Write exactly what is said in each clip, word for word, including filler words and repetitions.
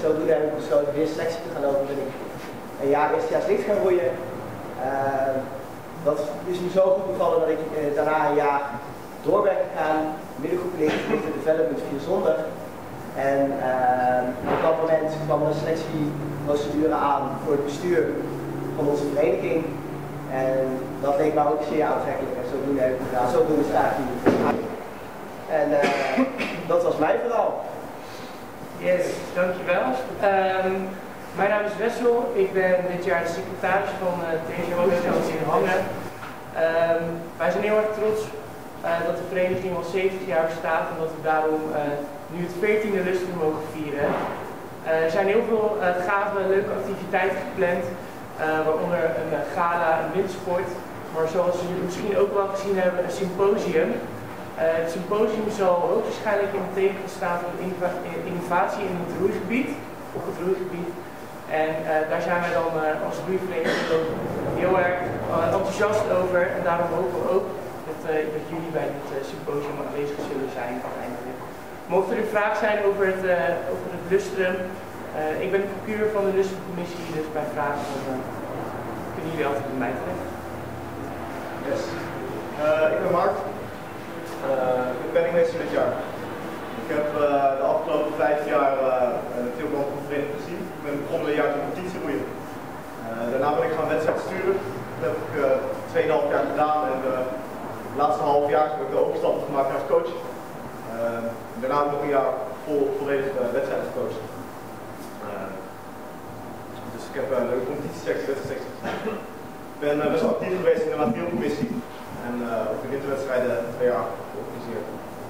zodoende heb ik besloten weer selectie te gaan lopen. Ben ik een jaar eerstejaars links gaan roeien. Uh, dat is nu zo goed bevallen dat ik uh, daarna een jaar door ben gegaan. Middengroep links, lichte development via zondag. En uh, op dat moment kwam de selectieprocedure aan voor het bestuur van onze vereniging. En dat leek mij ook zeer aantrekkelijk en zodoende heb ik gedaan. Zodoende sta ik hier. En uh, dat was mijn verhaal. Yes, dankjewel. Um, mijn naam is Wessel. Ik ben dit jaar de secretaris van uh, T G Hogeschool in Hangen. Um, wij zijn heel erg trots uh, dat de vereniging al zeventig jaar bestaat en dat we daarom uh, nu het veertiende lustrum mogen vieren. Uh, er zijn heel veel uh, gave, leuke activiteiten gepland, uh, waaronder een uh, gala, een windsport, maar zoals jullie misschien ook wel gezien hebben, een symposium. Uh, het symposium zal hoogstwaarschijnlijk in het teken staan van innovatie in het roeigebied, op het roeigebied. En uh, daar zijn wij dan uh, als roeivereniging ook heel erg uh, enthousiast over en daarom hopen we ook dat, uh, dat jullie bij dit uh, symposium aanwezig zullen zijn uiteindelijk. Mocht er een vraag zijn over het, uh, over het lustrum, uh, ik ben de procureur van de lustrumcommissie, dus bij vragen dan, uh, kunnen jullie altijd bij mij terecht. Yes. Uh, ik ben Mark. Uh, ik ben penningmeester dit jaar. Ik heb uh, de afgelopen vijf jaar uh, veel van de vereniging gezien. Ik ben begonnen een jaar te competitie roeien. Uh, daarna ben ik gaan wedstrijden sturen. Dat heb ik twee komma vijf jaar gedaan en uh, het laatste half jaar heb ik de overstap gemaakt als coach. Uh, daarna heb ik nog een jaar vol, volledig uh, wedstrijden gecoacht. Uh, dus ik heb uh, de competitiesectie, wedstrijdsectie gedaan. Ik ben uh, best wel actief geweest in de materiaalcommissie. En uh, ook de winterwedstrijden twee jaar georganiseerd.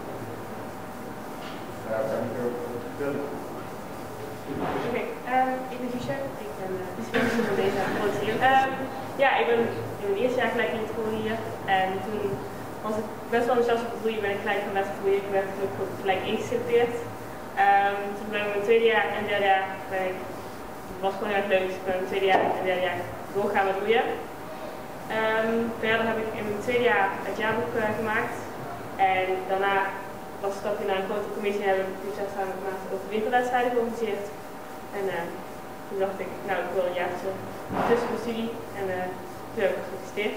Ja, daar kan ik weer over vertellen. Oké, okay, um, ik ben Jusha, ik ben uh, de speler van deze grote um, Ja, ik ben in mijn eerste jaar gelijk in het roeien en toen was ik best wel enthousiast op het roeien, ben ik gelijk van wedstrijd roeien, ik werd ook gelijk ingeselecteerd. Um, toen ben ik in mijn tweede jaar en derde jaar, ben ik, het was gewoon heel erg leuk, dus ik ben in mijn tweede jaar en derde jaar doorgaan met roeien. Um, verder heb ik in mijn tweede jaar het jaarboek uh, gemaakt en daarna was het stapje naar een grote commissie en hebben we toen samen gemaakt over winterwedstrijden georganiseerd. En uh, toen dacht ik, nou ik wil een jaartje tussen mijn studie en uh, toen heb ik gefeliciteerd.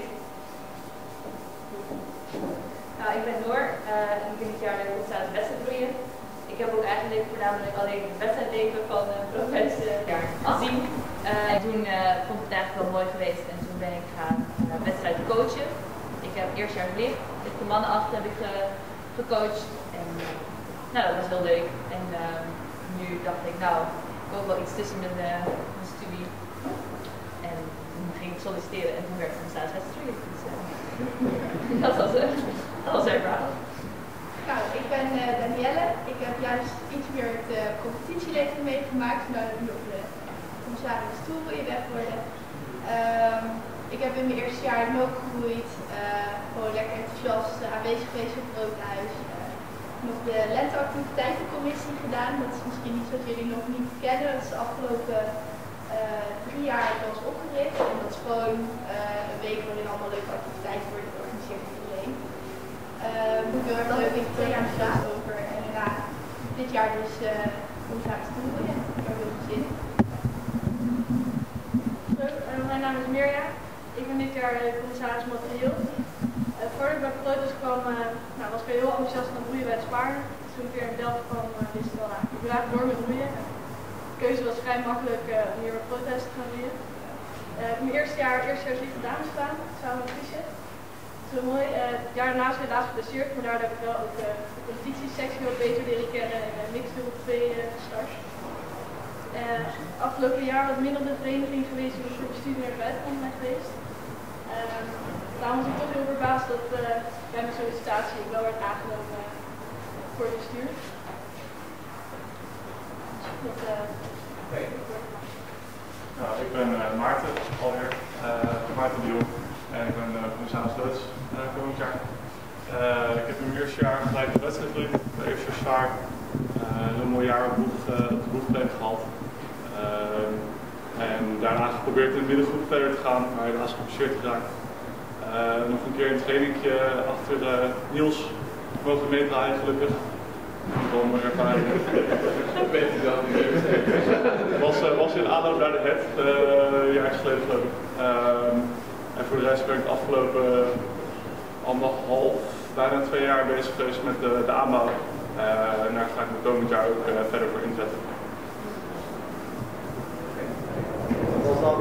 Nou, ik ben Noor uh, en ik ben dit jaar ook aan het wedstrijd roeien. Ik heb ook eigenlijk voornamelijk alleen het wedstrijdleven van uh, professor zien. Uh, en toen uh, vond ik het eigenlijk wel mooi geweest en toen ben ik gaan uh, wedstrijd coachen. Ik heb eerst jaar verlicht, de mannen achter heb ik uh, gecoacht en uh, nou dat was heel leuk. En uh, nu dacht ik nou, ik wil wel iets tussen mijn, uh, mijn studie. En toen ging ik solliciteren en toen werd ik van staatswedstrijd. Dus uh, dat was uh, dat was mijn verhaal. Nou, ik ben uh, Danielle. Ik heb juist iets meer het uh, competitieleven meegemaakt, zodat ik nu op de commissaris toerroeien ben geworden. Um, ik heb in mijn eerste jaar ook gegroeid, uh, gewoon lekker enthousiast uh, aanwezig geweest op het Broodhuis. Uh, nog de lenteactiviteitencommissie gedaan, dat is misschien iets wat jullie nog niet kennen. Dat is de afgelopen uh, drie jaar was opgericht en dat is gewoon uh, een week waarin allemaal leuke activiteiten worden georganiseerd voor iedereen. Uh, heel erg leuk, ik heb twee jaar gedaan over en daarna dit jaar dus uh, commissaris toerroeien. Ik heb heel veel zin in. Uh, mijn naam is Mirja. Ik ben dit jaar uh, commissaris materieel. Uh, voordat ik bij Protos kwam, uh, nou, was ik heel enthousiast aan het roeien bij het Spaar. Dus toen ik weer in Delft kwam, uh, wist ik wel, nou, ik wil eigenlijk door met roeien. De keuze was vrij makkelijk uh, om hier bij Protos te gaan roeien. Uh, ik heb mijn eerste jaar, eerste jaar lieve dames gedaan, samen met Friesje. Dat is heel mooi. Uh, het jaar daarna is ik helaas geblesseerd, maar daardoor heb ik wel ook uh, de competitiesectie wat beter leren kennen en uh, mixed op twee uh, gestart. Uh, afgelopen jaar wat minder op de vereniging geweest, dus voor bestuur naar de buitenland ben geweest. Uh, daarom was ik toch heel verbaasd dat uh, bij mijn sollicitatie ik wel werd aangenomen uh, voor het bestuur. Dat, uh, hey. Nou, ik ben uh, Maarten alweer, uh, Maarten de Jong en ik ben uh, commissaris loods uh, komend jaar. Uh, ik heb in mijn eerste jaar gelijk de wedstrijd gelukt, bij eerste jaar zwaar. Uh, een mooi jaar op de boegpleeg gehad. Uh, en daarna geprobeerd in de middengroep verder te gaan, maar helaas geblesseerd geraakt. Uh, nog een keer een trainingje achter uh, Niels mogen meedraaien gelukkig. Dat is wel een mooie ervaring. Dat weet je dan niet. aanloop naar de het, uh, een jaar geleden geloof ik. Um, en voor de rest ben ik de afgelopen anderhalf, bijna twee jaar bezig geweest met de, de aanbouw. Uh, en daar ga ik me komend jaar ook uh, verder voor inzetten. Zoals dan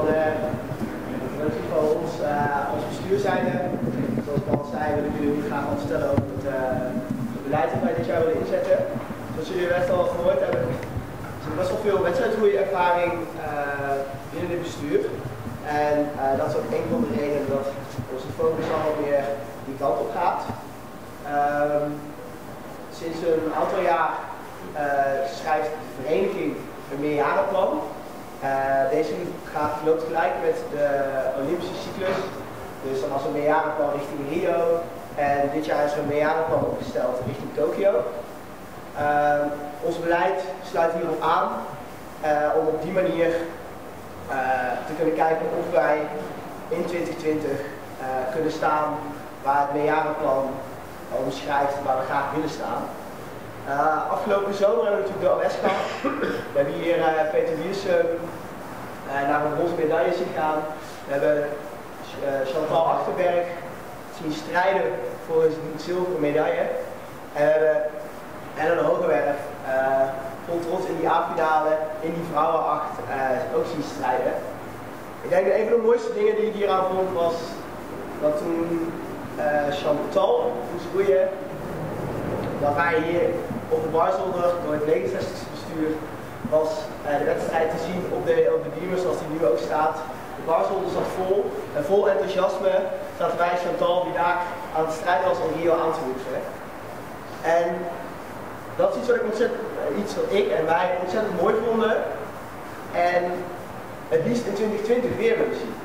uh, voor ons uh, als bestuur zijnde, zoals ik al zei, wil ik jullie graag wat vertellen over het, uh, het beleid dat wij dit jaar willen inzetten. Zoals jullie best al gehoord hebben, er is best wel veel wedstrijdgroeiervaring uh, binnen het bestuur. En uh, dat is ook een van de redenen dat onze focus al meer die kant op gaat. Um, sinds een aantal jaar uh, schrijft de vereniging een meerjarenplan. Uh, deze gaat loopt gelijk met de Olympische cyclus. Dus dan was een meerjarenplan richting Rio. En dit jaar is er een meerjarenplan opgesteld richting Tokio. Uh, ons beleid sluit hierop aan uh, om op die manier uh, te kunnen kijken of wij in twintig twintig uh, kunnen staan waar het meerjarenplan omschrijft waar we graag willen staan. Uh, afgelopen zomer hebben we natuurlijk de O S gehad. We hebben hier uh, Peter Wiersum uh, naar een bronzen medaille zien gaan. We hebben uh, Chantal Achterberg zien strijden voor een zilveren medaille. En we hebben Ellen Hogewerf uh, vol trots in die A-finale, in die vrouwenacht uh, ook zien strijden. Ik denk dat een van de mooiste dingen die ik hier aan vond was dat toen uh, Chantal moest roeien, dat wij hier op de Barzolder door het negenenzestigste bestuur was uh, de wedstrijd te zien op de, op de beamer zoals die nu ook staat. De Barzolder zat vol en vol enthousiasme zaten wij Chantal die daar aan het strijden was om Rio aan te roepen. En dat is iets wat ik ontzettend, iets wat ik en wij ontzettend mooi vonden en het liefst in twintig twintig weer willen zien.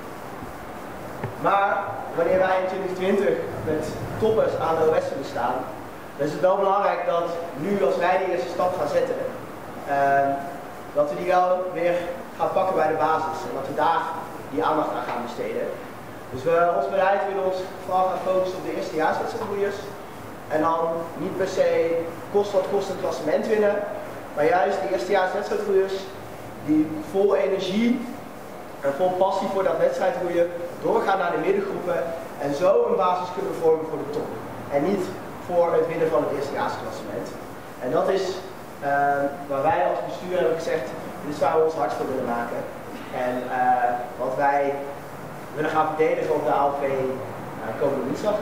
Maar wanneer wij in twintig twintig met toppers aan de O S willen staan, dan is het wel belangrijk dat nu als wij de eerste stap gaan zetten, uh, dat we die wel weer gaan pakken bij de basis en dat we daar die aandacht aan gaan besteden. Dus we, ons beleid wil ons vooral gaan focussen op de eerstejaarswedstrijdgroeiers. En dan niet per se kost wat kost een klassement winnen, maar juist de eerstejaarswedstrijdgroeiers die vol energie en vol passie voor dat wedstrijdroeien doorgaan naar de middengroepen en zo een basis kunnen vormen voor de top. En niet voor het winnen van het eerstejaarsklassement. En dat is uh, waar wij als bestuur hebben gezegd, dit is waar we ons hart voor willen maken. En uh, wat wij willen gaan verdedigen op de A L P uh, komende woensdag.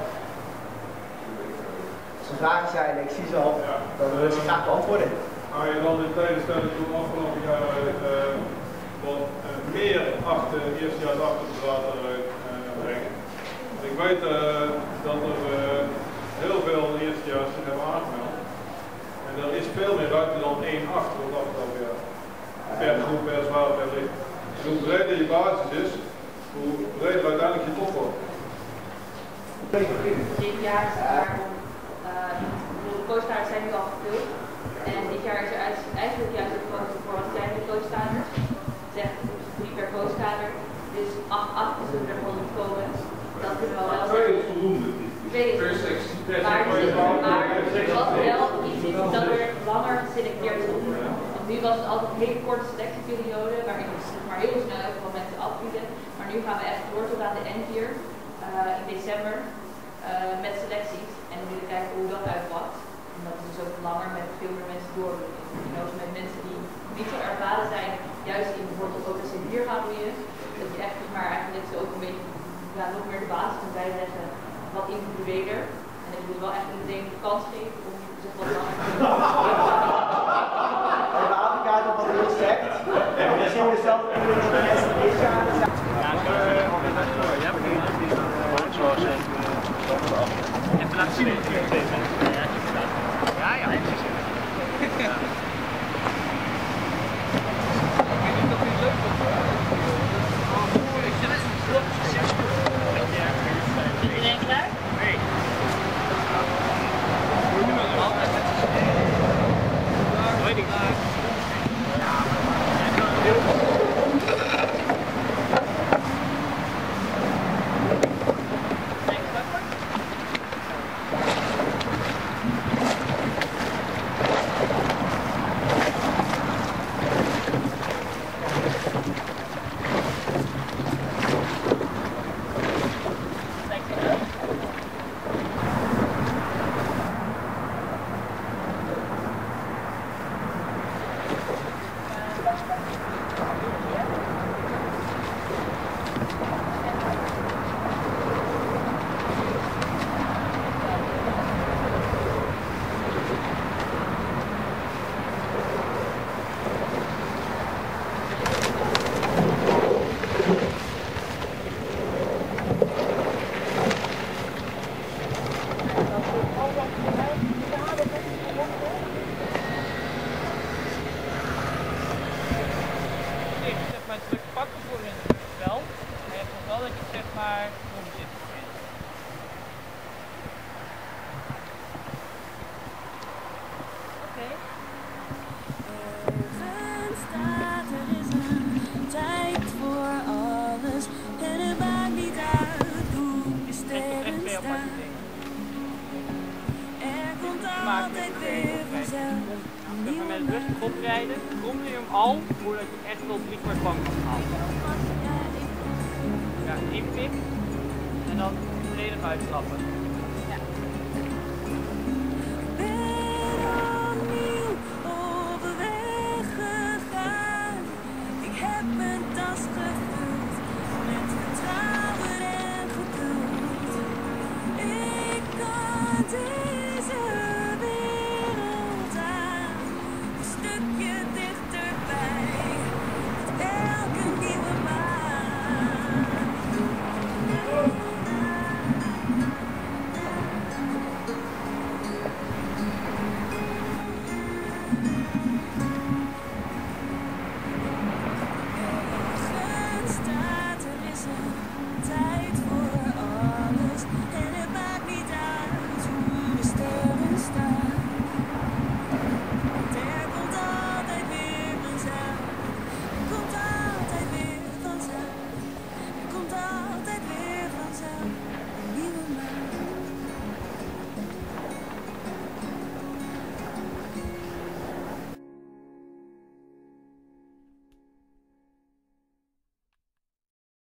Als er vragen zijn, ik zie ze al, dan wil ik ze graag beantwoorden. Ga je dan in tegenstelling tot afgelopen jaar uh, wat uh, meer achter eerstejaars achterwater uh, brengen? Ik weet uh, dat er uh, heel veel eerstejaars zich hebben aangemeld. En er is veel meer ruimte dan één acht voor het afgelopen jaar. Per groep, per zwaar, per licht. Dus hoe breder je basis is, hoe breder uiteindelijk je top wordt. Dit jaar is het jaar om, uh, de coachstaders zijn nu al gevuld. En dit jaar is er eigenlijk juist gekozen voor wat kleinere coachstaders. Zeg drie per coachstader. Dus acht acht zullen er gewoon niet komen. Dat kunnen we wel Twee is voldoende. Twee is voldoende. Maar, maar wat wel iets is dat er langer geselecteerd wordt. Want nu was het altijd een hele korte selectieperiode waarin we maar heel snel even wat mensen afbieden. Maar nu gaan we echt door tot aan de endtier uh, in december uh, met selecties. En we willen kijken hoe dat uitpakt. En dat is dus ook langer met veel meer mensen door. En ook met mensen die niet zo ervaren zijn, juist in bijvoorbeeld ook als ze hier gaan roeien. Dat je echt maar eigenlijk zo ook een beetje ja, nog meer de basis kan bijleggen, wat individueler. En dat je dus wel echt iedereen de kans geeft om zich wat langer te doen. Even aankijken op wat u zegt. En we zien we zelf in de rest van dit jaar. Even laten zien wat je heeft. Ja, ja. Iedereen klaar? Nee. Nooit niet klaar. Ja, maar... Oprijden, komt hij hem al voordat je echt tot drie kwart bank kan halen. Ja, één pip en dan volledig uitklappen. Ja.